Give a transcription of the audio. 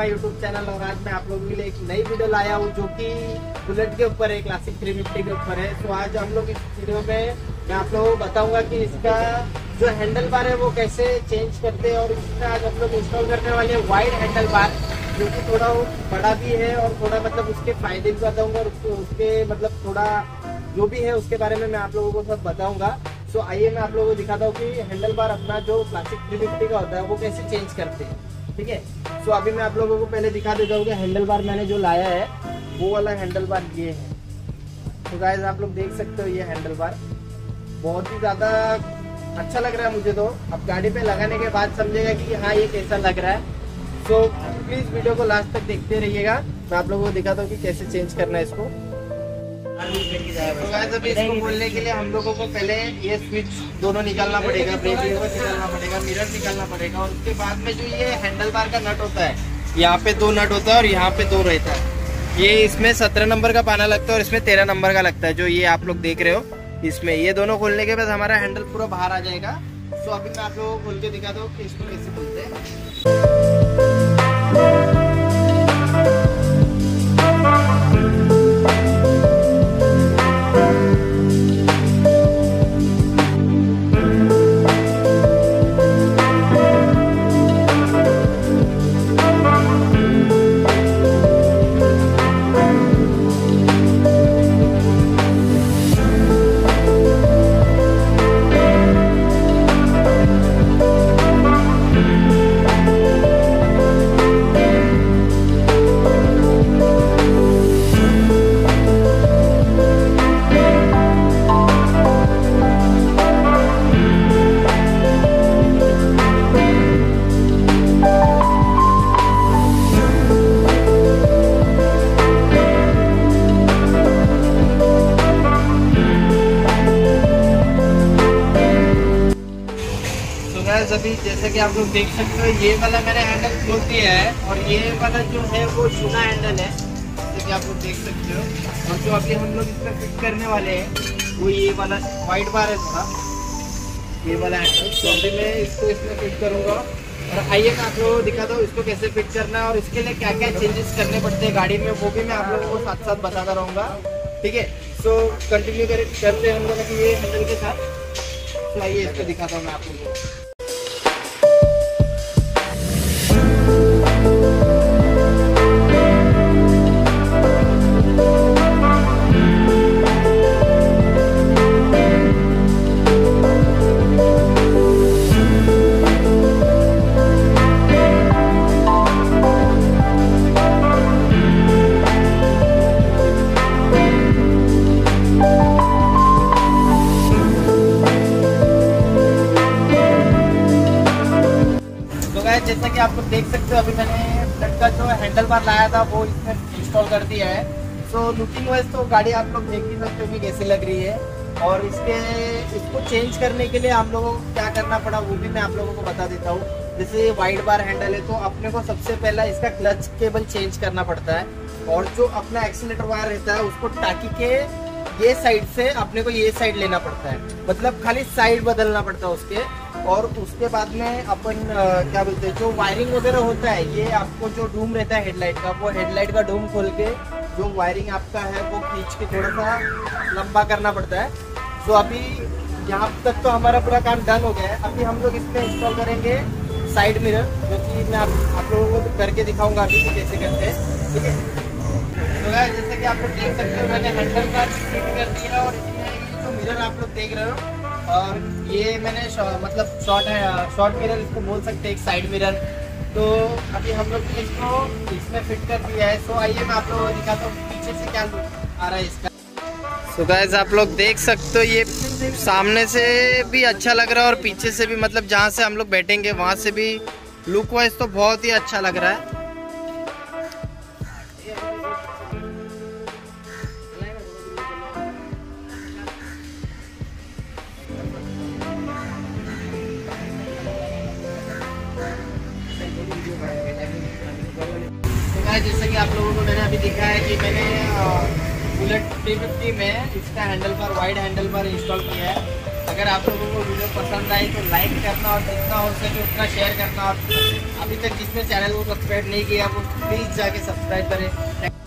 My YouTube channel. और आज मैं आप लोगों के लिए एक नई वीडियो लाया हूँ जो कि बुलेट के ऊपर है, क्लासिक 350 के ऊपर है। तो आज हम लोग इस वीडियो में मैं आप लोगों को बताऊंगा कि इसका जो हैंडल बार है वो कैसे चेंज करते हैं। और इसमें आज हम लोग इंस्टॉल करने वाले हैं वाइड हैंडल बार, जो कि थोड़ा बड़ा भी है और थोड़ा मतलब उसके फायदे भी बताऊंगा और उसके मतलब थोड़ा जो भी है उसके बारे में मैं आप लोगों को सब बताऊंगा। सो आइए मैं आप लोगों को दिखाता हूँ कि हैंडल बार अपना जो क्लासिक 350 का होता है वो कैसे चेंज करते हैं, ठीक है। सो अभी मैं आप लोगों को पहले दिखा देता हूँ कि हैंडल बार मैंने जो लाया है वो वाला हैंडल बार ये है। तो गाइस आप लोग देख सकते हो ये हैंडल बार बहुत ही ज़्यादा अच्छा लग रहा है मुझे। तो अब गाड़ी पे लगाने के बाद समझेगा कि हाँ ये कैसा लग रहा है। सो प्लीज़ वीडियो को लास्ट तक देखते रहिएगा। मैं आप लोगों को दिखाता हूँ कि कैसे चेंज करना है इसको। तो गाइस अभी इसको खोलने के लिए हम लोगों को पहले ये स्विच दोनों निकालना पड़ेगा, ब्रेक लीवर निकालना पड़ेगा, मिरर निकालना पड़ेगा। और उसके बाद में जो ये हैंडल बार का नट होता है, यहाँ पे 2 नट होता है और यहाँ पे 2 रहता है। ये इसमें 17 नंबर का पाना लगता है और इसमें 13 नंबर का लगता है, जो ये आप लोग देख रहे हो। इसमें ये दोनों खोलने के बाद हमारा हैंडल पूरा बाहर आ जाएगा। तो अभी मैं आप लोगों को खोल के दिखा दूँ कि इसको कैसे खोलते हैं। अभी जैसे कि आप लोग देख सकते हो ये वाला मैंने हैंडल खोल दिया है और ये वाला जो है वो चूना हैंडल है, जैसे कि आप लोग देख सकते हो। और जो अभी हम लोग इसमें फिट करने वाले हैं वो ये वाला वाइट बार है था, ये वाला हैंडल। तो अभी मैं इसको इसमें फिट करूँगा और आइए मैं आप लोगों को दिखाता हूँ इसको कैसे फिट करना है और इसके लिए क्या क्या चेंजेस करने पड़ते हैं गाड़ी में, वो भी मैं आप लोगों को साथ साथ बताता रहूँगा, ठीक है। सो कंटिन्यू करते हैं हम लोग ये हैंडल के साथ। तो आइए इसको दिखाता हूँ मैं आप लोगों को। जैसा कि आप लोग देख सकते हो अभी मैंने बुलेट का जो हैंडल बार लाया था वो इसमें इंस्टॉल कर दिया है। सो लुकिंग वाइज तो गाड़ी आप लोग देख ही सकते हो कि कैसी लग रही है। और इसको चेंज करने के लिए हम लोगों को क्या करना पड़ा वो भी मैं आप लोगों को बता देता हूँ। जैसे वाइड बार हैंडल है तो अपने को सबसे पहला इसका क्लच केबल चेंज करना पड़ता है और जो अपना एक्सीलेटर वायर रहता है उसको टाकी के ये साइड से अपने को ये साइड लेना पड़ता है, मतलब खाली साइड बदलना पड़ता है उसके। और उसके बाद में अपन क्या बोलते हैं जो वायरिंग वगैरह होता है, ये आपको जो डूम रहता है हेडलाइट का, वो हेडलाइट का डूम खोल के जो वायरिंग आपका है वो खींच के थोड़ा सा लंबा करना पड़ता है। तो अभी यहाँ तक तो हमारा पूरा काम डन हो गया है। अभी हम लोग इसमें इंस्टॉल करेंगे साइड मिरर, जो कि मैं आप लोगों को करके दिखाऊंगा अभी कि कैसे करते हैं, ठीक है। तो जैसे कि आप लोग देख सकते हो मैंने हैंडल बार फिट कर दिया और इसमें जो मिरर आप लोग देख रहे हो और ये मैंने मतलब शॉर्ट मिरर इसको बोल सकते हैं, एक साइड मिरर। तो अभी हम लोग इसको इसमें फिट कर दिया है। सो आइए मैं आप लोगों को दिखाता हूँ पीछे से क्या आ रहा है इसका। सो गाइस आप लोग देख सकते हो ये सामने से भी अच्छा लग रहा है और पीछे से भी, मतलब जहाँ से हम लोग बैठेंगे वहाँ से भी लुक वाइज तो बहुत ही अच्छा लग रहा है। जैसे कि आप लोगों को मैंने अभी दिखाया कि मैंने बुलेट 350 में इसका handle bar wide handle bar install किया है। अगर आप लोगों को वीडियो पसंद आई तो लाइक करना और जितना हो सके उतना शेयर करना, और अभी तक जिसने चैनल को सब्सक्राइब नहीं किया वो प्लीज़ जाके सब्सक्राइब करें।